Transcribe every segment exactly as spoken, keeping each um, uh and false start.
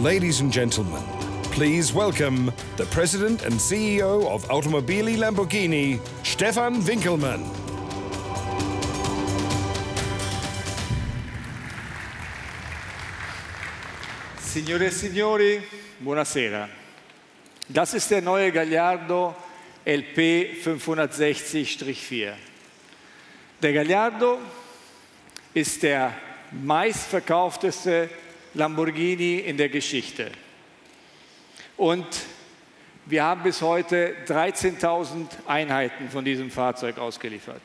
Ladies and gentlemen, please welcome the President and C E O of Automobili Lamborghini, Stefan Winkelmann. Signore e signori, buonasera. Das ist der neue Gallardo L P fünfhundertsechzig vier. Der Gallardo ist der meistverkaufteste Lamborghini in der Geschichte. Und wir haben bis heute dreizehntausend Einheiten von diesem Fahrzeug ausgeliefert.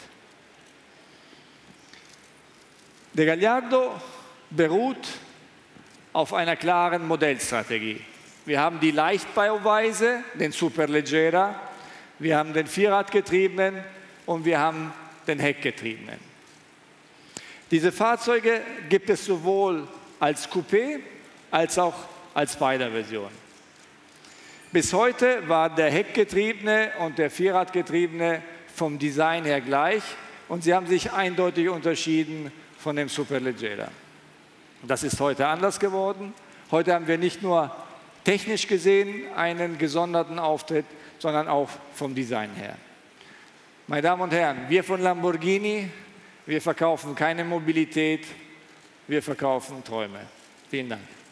Der Gallardo beruht auf einer klaren Modellstrategie. Wir haben die Leichtbauweise, den Superleggera, wir haben den Vierradgetriebenen und wir haben den Heckgetriebenen. Diese Fahrzeuge gibt es sowohl als Coupé als auch als Spider-Version. Bis heute war der Heckgetriebene und der Vierradgetriebene vom Design her gleich und sie haben sich eindeutig unterschieden von dem Superleggera. Das ist heute anders geworden. Heute haben wir nicht nur technisch gesehen einen gesonderten Auftritt, sondern auch vom Design her. Meine Damen und Herren, wir von Lamborghini, wir verkaufen keine Mobilität, wir verkaufen Träume. Vielen Dank.